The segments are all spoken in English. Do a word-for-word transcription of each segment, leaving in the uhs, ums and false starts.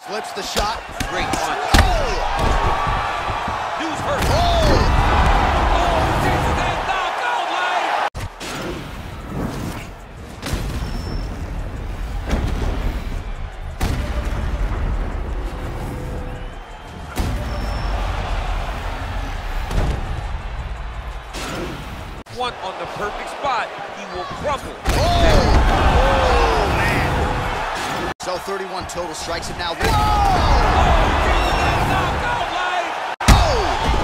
Flips the shot. Great punch. Oh! News hurt. Oh! Oh, takes that knockout line. One on the perfect spot, he will crumble. Oh! Oh, man. So thirty-one total strikes him now. Whoa! Oh, takes that knockout line. Oh!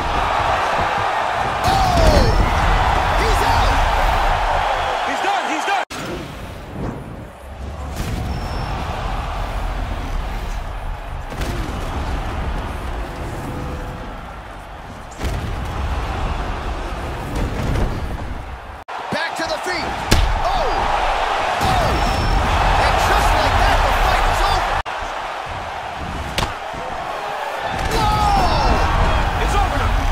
Oh! He's out! He's done, he's done. Back to the feet. Oh! Oh! And just like that, the fight is over. Whoa! It's over now.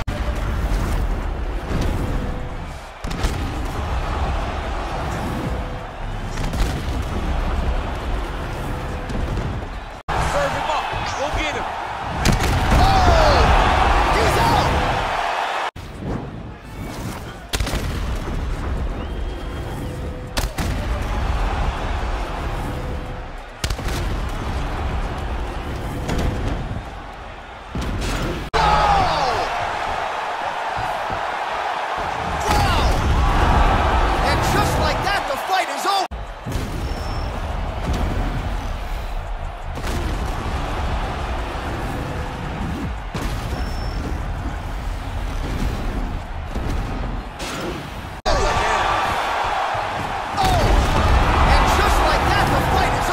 Serve him up. Go get him. Oh! He's out!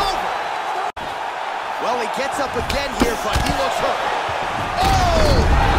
Well, he gets up again here, but he looks hurt. Oh!